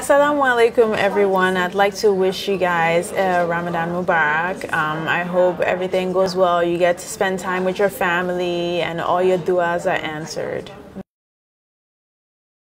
Assalamu alaikum everyone. I'd like to wish you guys Ramadan Mubarak. I hope everything goes well. You get to spend time with your family and all your du'as are answered.